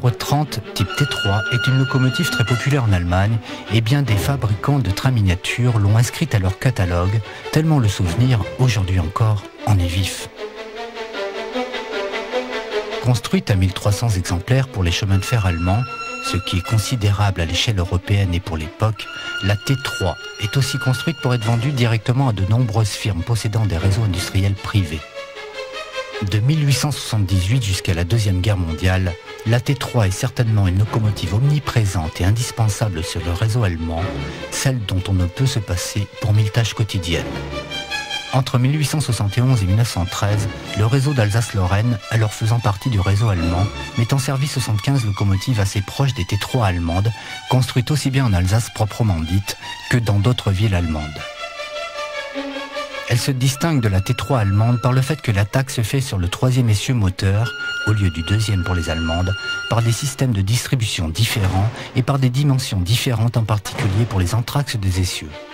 TR30 type T3 est une locomotive très populaire en Allemagne et bien des fabricants de trains miniatures l'ont inscrite à leur catalogue, tellement le souvenir, aujourd'hui encore, en est vif. Construite à 1300 exemplaires pour les chemins de fer allemands, ce qui est considérable à l'échelle européenne et pour l'époque, la T3 est aussi construite pour être vendue directement à de nombreuses firmes possédant des réseaux industriels privés. De 1878 jusqu'à la Deuxième Guerre mondiale, la T3 est certainement une locomotive omniprésente et indispensable sur le réseau allemand, celle dont on ne peut se passer pour 1000 tâches quotidiennes. Entre 1871 et 1913, le réseau d'Alsace-Lorraine, alors faisant partie du réseau allemand, met en service 75 locomotives assez proches des T3 allemandes, construites aussi bien en Alsace proprement dite que dans d'autres villes allemandes. Elle se distingue de la T3 allemande par le fait que l'attaque se fait sur le troisième essieu moteur, au lieu du deuxième pour les allemandes, par des systèmes de distribution différents et par des dimensions différentes, en particulier pour les entr'axes des essieux.